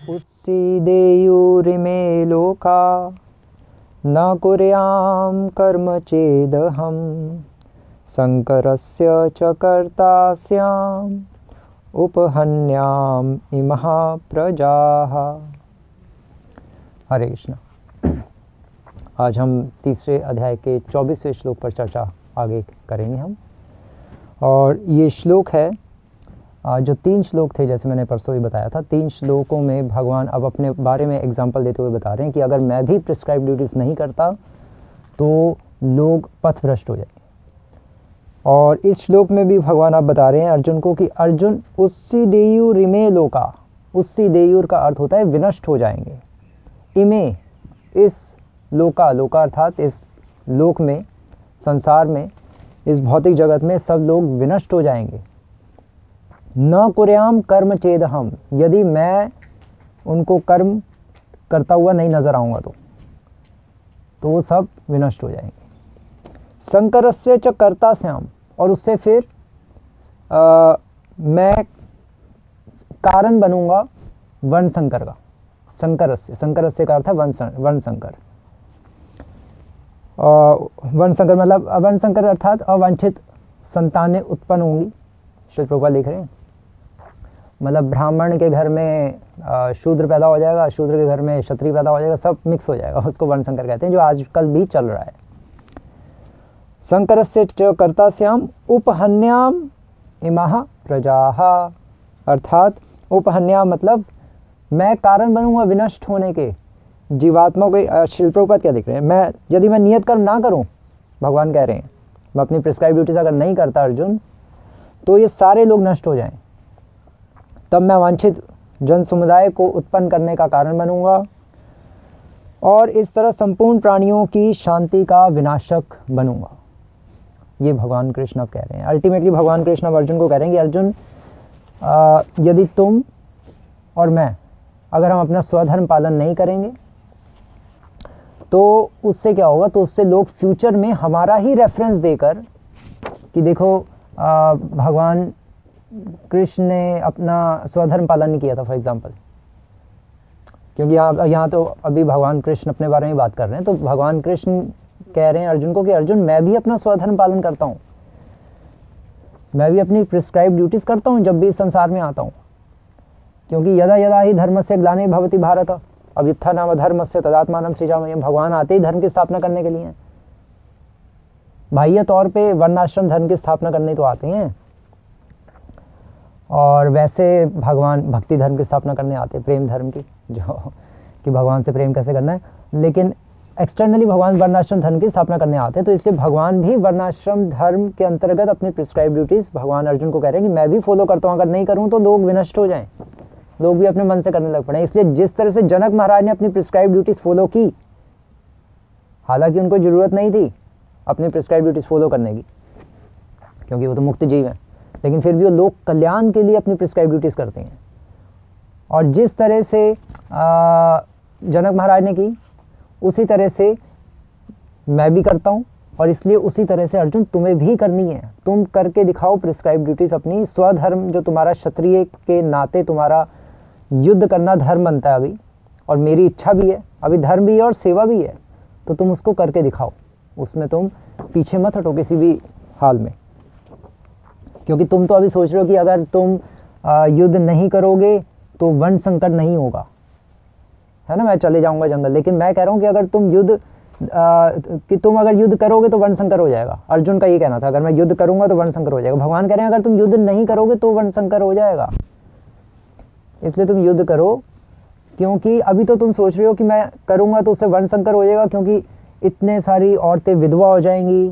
उत्सीदेयुरिमे लोका न कुर्यां कर्म चेदहं शङ्करस्य च कर्ता स्याम् उपहन्याम इमः प्रजाः। हरे कृष्ण। आज हम तीसरे अध्याय के 24वें श्लोक पर चर्चा आगे करेंगे हम। और ये श्लोक है जो 3 श्लोक थे, जैसे मैंने परसों ही बताया था। 3 श्लोकों में भगवान अब अपने बारे में एग्जाम्पल देते हुए बता रहे हैं कि अगर मैं भी प्रिस्क्राइब ड्यूटीज़ नहीं करता तो लोग पथभ्रष्ट हो जाएंगे। और इस श्लोक में भी भगवान आप बता रहे हैं अर्जुन को कि अर्जुन उस्सीदेयुर इमे लोका, उस्सीदेयुर का अर्थ होता है विनष्ट हो जाएंगे। इमे, इस लोका, लोका अर्थात इस लोक में, संसार में, इस भौतिक जगत में सब लोग विनष्ट हो जाएंगे। न कुर्याम कर्म चेदहम, यदि मैं उनको कर्म करता हुआ नहीं नजर आऊँगा तो वो सब विनष्ट हो जाएंगे। शंकरस्य च कर्ता स्याम, और उससे फिर मैं कारण बनूंगा वर्ण शंकर का। शंकरस्य, शंकरस्य का अर्थ है वर्ण शंकर। वर्ण शंकर मतलब वर्ण शंकर अर्थात अवांछित संतानें उत्पन्न होंगी। श्री प्रभुपाद लिख रहे हैं मतलब ब्राह्मण के घर में शूद्र पैदा हो जाएगा, शूद्र के घर में क्षत्रिय पैदा हो जाएगा, सब मिक्स हो जाएगा। उसको वर्ण शंकर कहते हैं, जो आजकल भी चल रहा है। शंकरस्य च कर्ता स्याम उपहन्याम इमाः प्रजाः, अर्थात उपहन्याम मतलब मैं कारण बनूंगा विनष्ट होने के जीवात्मा को। श्री प्रभुपाद क्या दिख रहे हैं, यदि मैं नियत कर्म ना करूं, भगवान कह रहे हैं मैं अपनी प्रिस्क्राइब ड्यूटीज अगर नहीं करता अर्जुन, तो ये सारे लोग नष्ट हो जाएं। तब मैं वांछित जन समुदाय को उत्पन्न करने का कारण बनूंगा और इस तरह संपूर्ण प्राणियों की शांति का विनाशक बनूंगा। ये भगवान कृष्ण अब कह रहे हैं। अल्टीमेटली भगवान कृष्ण अब अर्जुन को कह रहे हैं कि अर्जुन, यदि तुम और मैं अगर हम अपना स्वधर्म पालन नहीं करेंगे तो उससे क्या होगा, तो उससे लोग फ्यूचर में हमारा ही रेफरेंस देकर कि देखो भगवान कृष्ण ने अपना स्वधर्म पालन नहीं किया था, फॉर एग्जांपल। क्योंकि यहाँ तो अभी भगवान कृष्ण अपने बारे में बात कर रहे हैं, तो भगवान कृष्ण कह रहे हैं अर्जुन को कि अर्जुन मैं भी अपना स्वधर्म पालन करता हूँ, मैं भी अपनी प्रिस्क्राइब ड्यूटीज़ करता हूँ जब भी इस संसार में आता हूँ। क्योंकि यदा यदा ही धर्मस्य ग्लानिर् भवति भारत अभ्युत्थानम् धर्मस्य तदात्मानं सृजाम्यहम्, भगवान आते ही धर्म की स्थापना करने के लिए हैं। बाह्य तौर पे वर्णाश्रम धर्म की स्थापना करने तो आते हैं, और वैसे भगवान भक्ति धर्म की स्थापना करने आते हैं, प्रेम धर्म की, जो कि भगवान से प्रेम कैसे करना है। लेकिन एक्सटर्नली भगवान वर्णाश्रम धर्म की स्थापना करने आते हैं, तो इसलिए भगवान भी वर्णाश्रम धर्म के अंतर्गत अपनी प्रिस्क्राइब ड्यूटीज़ भगवान अर्जुन को कह रहे हैं कि मैं भी फॉलो करता हूँ। अगर नहीं करूँ तो लोग विनष्ट हो जाएं, लोग भी अपने मन से करने लग पड़े। इसलिए जिस तरह से जनक महाराज ने अपनी प्रिस्क्राइब ड्यूटीज़ फॉलो की, हालांकि उनको ज़रूरत नहीं थी अपनी प्रिस्क्राइब ड्यूटीज़ फॉलो करने की, क्योंकि वो तो मुक्त जीव हैं, लेकिन फिर भी वो लोक कल्याण के लिए अपनी प्रिस्क्राइब ड्यूटीज़ करते हैं। और जिस तरह से जनक महाराज ने की, उसी तरह से मैं भी करता हूँ, और इसलिए उसी तरह से अर्जुन तुम्हें भी करनी है। तुम करके दिखाओ प्रिस्क्राइब ड्यूटीज़ अपनी। स्वधर्म जो तुम्हारा क्षत्रिय के नाते तुम्हारा युद्ध करना धर्म बनता है अभी, और मेरी इच्छा भी है, अभी धर्म भी है और सेवा भी है, तो तुम उसको करके दिखाओ। उसमें तुम पीछे मत हटो किसी भी हाल में। क्योंकि तुम तो अभी सोच रहे हो कि अगर तुम युद्ध नहीं करोगे तो वर्ण संकट नहीं होगा, है ना, मैं चले जाऊंगा जंगल। लेकिन मैं कह रहा हूँ कि अगर तुम तुम अगर युद्ध करोगे तो वर्ण संकर हो जाएगा। अर्जुन का ये कहना था, अगर मैं युद्ध करूंगा तो वर्ण संकर हो जाएगा। भगवान कह रहे हैं अगर तुम युद्ध नहीं करोगे तो वर्ण संकर हो जाएगा, इसलिए तुम युद्ध करो। क्योंकि अभी तो तुम सोच रहे हो कि मैं करूंगा तो उससे वर्ण संकर हो जाएगा, क्योंकि इतने सारी औरतें विधवा हो जाएंगी।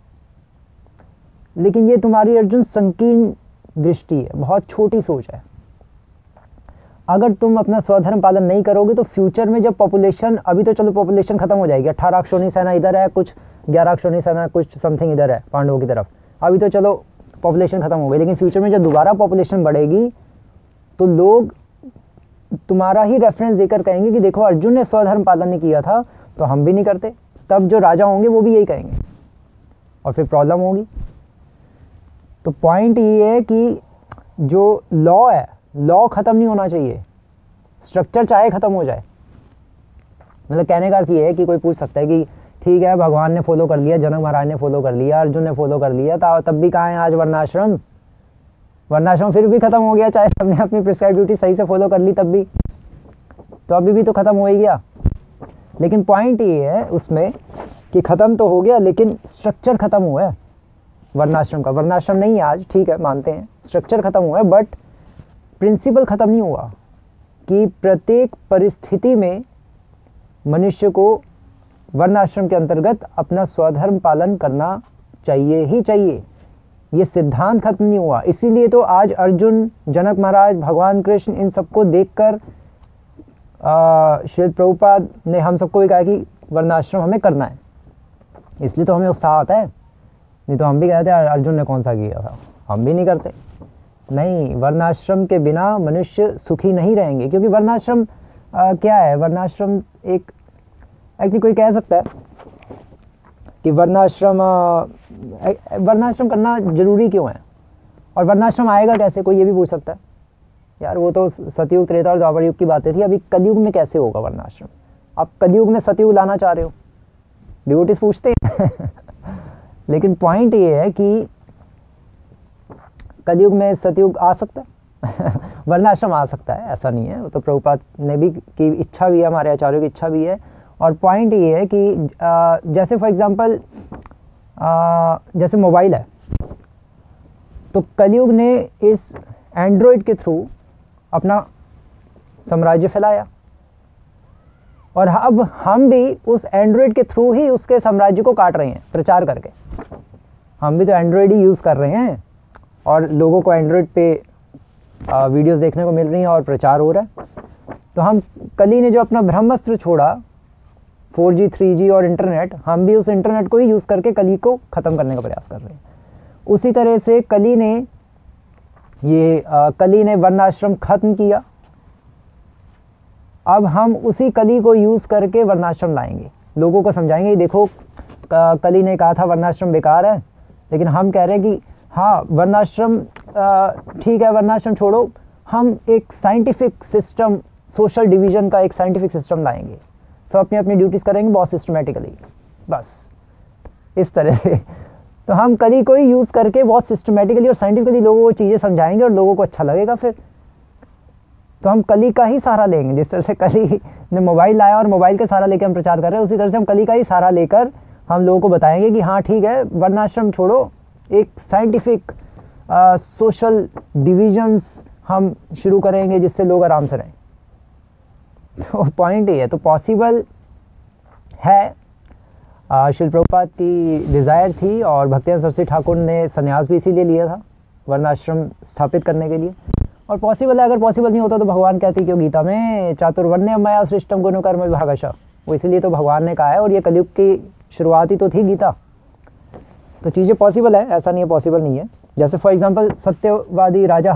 लेकिन ये तुम्हारी अर्जुन संकीर्ण दृष्टि है, बहुत छोटी सोच है। अगर तुम अपना स्वधर्म पालन नहीं करोगे तो फ्यूचर में जब पॉपुलेशन, अभी तो चलो पॉपुलेशन खत्म हो जाएगी, 18 अक्षौणी सेना इधर है, कुछ 11 अक्षौणी सेना कुछ समथिंग इधर है पांडवों की तरफ, अभी तो चलो पॉपुलेशन खत्म हो गई। लेकिन फ्यूचर में जब दोबारा पॉपुलेशन बढ़ेगी तो लोग तुम्हारा ही रेफरेंस देकर कहेंगे कि देखो अर्जुन ने स्वधर्म पालन नहीं किया था तो हम भी नहीं करते। तब जो राजा होंगे वो भी यही कहेंगे और फिर प्रॉब्लम होगी। तो पॉइंट ये है कि जो लॉ है, लॉ ख़त्म नहीं होना चाहिए, स्ट्रक्चर चाहे ख़त्म हो जाए। मतलब कहने का अर्थ ये है कि कोई पूछ सकता है कि ठीक है भगवान ने फॉलो कर लिया, जनक महाराज ने फॉलो कर लिया, अर्जुन ने फॉलो कर लिया, तब भी कहाँ है आज वर्णाश्रम? वर्णाश्रम फिर भी ख़त्म हो गया, चाहे सबने अपनी प्रिस्क्राइब ड्यूटी सही से फॉलो कर ली तब भी, तो अभी भी तो ख़त्म हो ही गया। लेकिन पॉइंट ये है उसमें कि ख़त्म तो हो गया लेकिन स्ट्रक्चर ख़त्म हुआ है वर्णाश्रम का। वर्णाश्रम नहीं है आज, ठीक है मानते हैं, स्ट्रक्चर ख़त्म हुआ है, बट प्रिंसिपल ख़त्म नहीं हुआ कि प्रत्येक परिस्थिति में मनुष्य को वर्णाश्रम के अंतर्गत अपना स्वधर्म पालन करना चाहिए ही चाहिए। ये सिद्धांत खत्म नहीं हुआ। इसीलिए तो आज अर्जुन, जनक महाराज, भगवान कृष्ण, इन सबको देखकर श्री प्रभुपाद ने हम सबको भी कहा कि वर्णाश्रम हमें करना है। इसलिए तो हमें उत्साह आता है, नहीं तो हम भी कहते हैं अर्जुन ने कौन सा किया था, हम भी नहीं करते। नहीं, वर्णाश्रम के बिना मनुष्य सुखी नहीं रहेंगे, क्योंकि वर्णाश्रम क्या है? वर्णाश्रम एक एक्चुअली कोई कह सकता है कि वर्णाश्रम करना जरूरी क्यों है, और वर्णाश्रम आएगा कैसे, कोई ये भी पूछ सकता है। यार वो तो सतयुग, त्रेता और द्वापर युग की बातें थी, अभी कलयुग में कैसे होगा वर्णाश्रम? आप कलयुग में सतयुग लाना चाह रहे हो, डिवोटीज पूछते हैं लेकिन पॉइंट ये है कि कलयुग में सतयुग आ सकता है वर्णाश्रम आ सकता है, ऐसा नहीं है। वो तो प्रभुपाद ने भी की इच्छा भी है, हमारे आचार्यों की इच्छा भी है। और पॉइंट ये है कि जैसे फॉर एग्जांपल जैसे मोबाइल है, तो कलयुग ने इस एंड्रॉयड के थ्रू अपना साम्राज्य फैलाया, और अब हम भी उस एंड्रॉयड के थ्रू ही उसके साम्राज्य को काट रहे हैं प्रचार करके। हम भी तो एंड्रॉयड ही यूज़ कर रहे हैं, और लोगों को एंड्रॉयड पे वीडियोस देखने को मिल रही हैं और प्रचार हो रहा है। तो हम, कली ने जो अपना ब्रह्मास्त्र छोड़ा, 4G 3G और इंटरनेट, हम भी उस इंटरनेट को ही यूज़ करके कली को ख़त्म करने का प्रयास कर रहे हैं। उसी तरह से कली ने वर्णाश्रम खत्म किया, अब हम उसी कली को यूज़ करके वर्णाश्रम लाएंगे, लोगों को समझाएंगे। देखो कली ने कहा था वर्णाश्रम बेकार है, लेकिन हम कह रहे हैं कि हाँ वर्णाश्रम ठीक है, वर्णाश्रम छोड़ो, हम एक साइंटिफिक सिस्टम, सोशल डिवीज़न का एक साइंटिफिक सिस्टम लाएंगे। सब अपनी अपनी ड्यूटीज़ करेंगे बहुत सिस्टमेटिकली, बस इस तरह से। तो हम कली को ही यूज़ करके बहुत सिस्टमेटिकली और साइंटिफिकली लोगों को चीज़ें समझाएंगे, और लोगों को अच्छा लगेगा। फिर तो हम कली का ही सहारा लेंगे। जिस तरह से कली ने मोबाइल लाया और मोबाइल का सहारा लेकर हम प्रचार कर रहे हैं, उसी तरह से हम कली का ही सहारा लेकर हम लोगों को बताएंगे कि हाँ ठीक है, वर्णाश्रम छोड़ो, एक साइंटिफिक सोशल डिविजन्स हम शुरू करेंगे जिससे लोग आराम से रहें। तो पॉइंट ये है, तो पॉसिबल है। श्री प्रभुपाद की डिज़ायर थी, और भक्तियान सरस्वती ठाकुर ने संन्यास भी इसीलिए लिया था, वर्णाश्रम स्थापित करने के लिए। और पॉसिबल है, अगर पॉसिबल नहीं होता तो भगवान कहते क्यों गीता में चातुर्वर्ण्य मया सृष्टम गुण कर्म विभागशः, वो इसीलिए तो भगवान ने कहा है, और ये कलयुग की शुरुआत ही तो थी गीता। तो चीज़ें पॉसिबल है, ऐसा नहीं है पॉसिबल नहीं है। जैसे फॉर एग्जांपल सत्यवादी राजा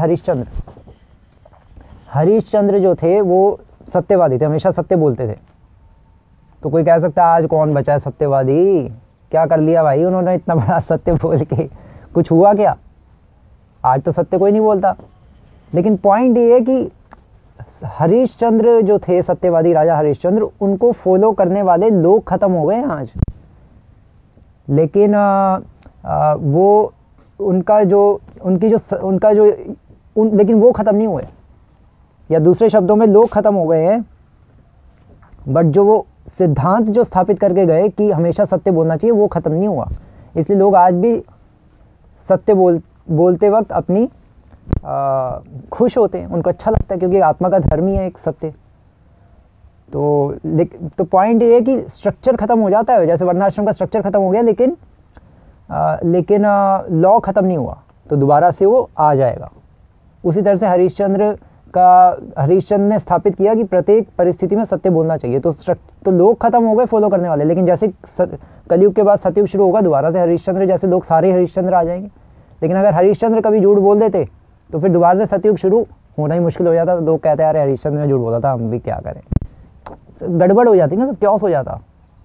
हरिश्चंद्र जो थे वो सत्यवादी थे, हमेशा सत्य बोलते थे। तो कोई कह सकता है आज कौन बचा है सत्यवादी, क्या कर लिया भाई उन्होंने इतना बड़ा सत्य बोल के, कुछ हुआ क्या? आज तो सत्य कोई नहीं बोलता। लेकिन पॉइंट ये है कि हरिश्चंद्र जो थे, सत्यवादी राजा हरिश्चंद्र, उनको फॉलो करने वाले लोग ख़त्म हो गए आज। लेकिन वो लेकिन वो ख़त्म नहीं हुए, या दूसरे शब्दों में लोग ख़त्म हो गए हैं, बट जो वो सिद्धांत जो स्थापित करके गए कि हमेशा सत्य बोलना चाहिए, वो ख़त्म नहीं हुआ। इसलिए लोग आज भी सत्य बोलते वक्त अपनी खुश होते हैं, उनको अच्छा लगता है, क्योंकि आत्मा का धर्म ही है एक सत्य। तो पॉइंट ये है कि स्ट्रक्चर ख़त्म हो जाता है, जैसे वर्णाश्रम का स्ट्रक्चर ख़त्म हो गया, लेकिन लॉ ख़त्म नहीं हुआ, तो दोबारा से वो आ जाएगा। उसी तरह से हरिश्चंद्र ने स्थापित किया कि प्रत्येक परिस्थिति में सत्य बोलना चाहिए। तो लोग खत्म हो गए फॉलो करने वाले, लेकिन जैसे कलयुग के बाद सतयुग शुरू होगा, दोबारा से हरिश्चंद्र जैसे लोग सारे हरिश्चंद्र आ जाएंगे। लेकिन अगर हरिश्चंद्र कभी झूठ बोल देते तो फिर दोबारा से सतयुग शुरू होना ही मुश्किल हो जाता। तो लोग कहते हैं अरे हरिश्चंद्र ने झूठ बोला था, हम भी क्या करें, गड़बड़ हो जाती ना, सब क्योस हो जाता।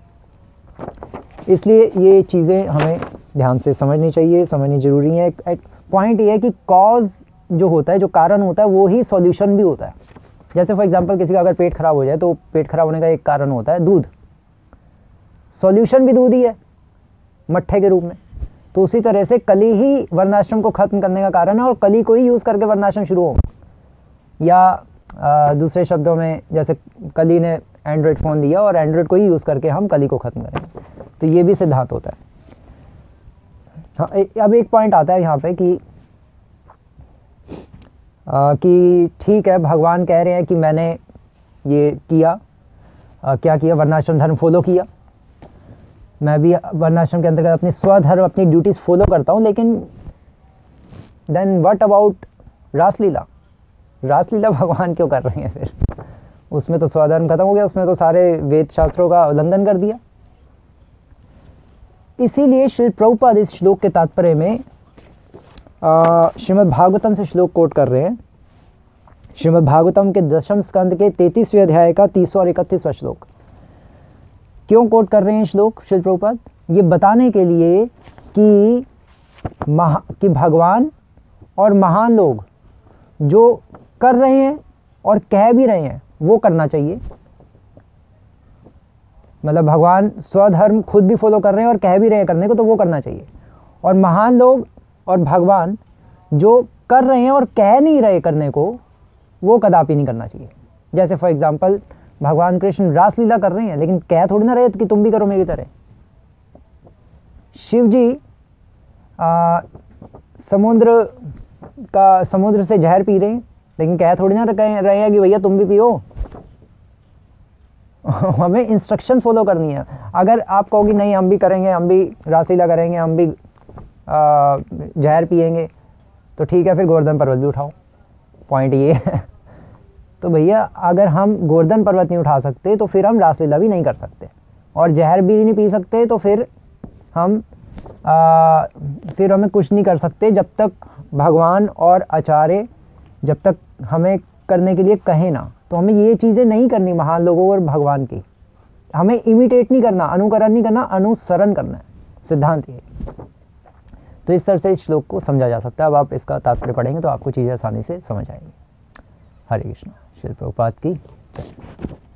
इसलिए ये चीज़ें हमें ध्यान से समझनी चाहिए, समझनी ज़रूरी है। पॉइंट ये है कि कॉज जो होता है, जो कारण होता है, वो ही सॉल्यूशन भी होता है। जैसे फॉर एग्जांपल किसी का अगर पेट खराब हो जाए तो पेट खराब होने का एक कारण होता है दूध, सॉल्यूशन भी दूध ही है मट्ठे के रूप में। तो उसी तरह से कली ही वर्णाश्रम को खत्म करने का कारण है और कली को ही यूज़ करके वर्णाश्रम शुरू हो। या दूसरे शब्दों में जैसे कली ने एंड्रॉयड फ़ोन दिया और एंड्रॉयड को ही यूज़ करके हम कली को ख़त्म करेंगे, तो ये भी सिद्धांत होता है। हाँ, अब एक पॉइंट आता है यहाँ पे कि ठीक है, भगवान कह रहे हैं कि मैंने ये किया, क्या किया, वर्णाश्रम धर्म फॉलो किया, मैं भी वर्णाश्रम के अंतर्गत अपनी स्वधर्म अपनी ड्यूटीज़ फॉलो करता हूँ, लेकिन then what about Raslila? Raslila भगवान क्यों कर रहे हैं फिर? उसमें तो स्वधर्म खत्म हो गया, उसमें तो सारे वेद शास्त्रों का उल्लंघन कर दिया। इसीलिए श्री प्रभुपाद इस श्लोक के तात्पर्य में श्रीमद् भागवतम से श्लोक कोट कर रहे हैं। श्रीमद् भागवतम के 10वें स्कंद के 33वें अध्याय का 30वां और 31वां श्लोक। क्यों कोट कर रहे हैं श्लोक श्री प्रभुपाद? ये बताने के लिए कि भगवान और महान लोग जो कर रहे हैं और कह भी रहे हैं वो करना चाहिए। मतलब भगवान स्वधर्म खुद भी फॉलो कर रहे हैं और कह भी रहे हैं करने को, तो वो करना चाहिए। और महान लोग और भगवान जो कर रहे हैं और कह नहीं रहे करने को, वो कदापि नहीं करना चाहिए। जैसे फॉर एग्जांपल भगवान कृष्ण रासलीला कर रहे हैं, लेकिन कह थोड़ी ना रहे कि तुम भी करो मेरी तरह। शिव जी समुद्र से जहर पी रहे हैं, लेकिन कह थोड़ी ना रहे हैं कि भैया तुम भी पियो। हमें इंस्ट्रक्शन फॉलो करनी है। अगर आप कहोगे नहीं हम भी करेंगे, हम भी रासलीला करेंगे, हम भी जहर पिएंगे, तो ठीक है, फिर गोवर्धन पर्वत भी उठाओ। पॉइंट ये है। तो भैया अगर हम गोवर्धन पर्वत नहीं उठा सकते तो फिर हम रासलीला भी नहीं कर सकते, और जहर भी नहीं पी सकते, तो फिर हमें कुछ नहीं कर सकते जब तक भगवान और आचार्य जब तक हमें करने के लिए कहे ना। तो हमें ये चीज़ें नहीं करनी महान लोगों और भगवान की। हमें इमिटेट नहीं करना, अनुकरण नहीं करना, अनुसरण करना है। सिद्धांत ये। तो इस तरह से इस श्लोक को समझा जा सकता है। अब आप इसका तात्पर्य पढ़ेंगे तो आपको चीज़ें आसानी से समझ आएंगी। हरे कृष्ण। श्री प्रभुपाद की।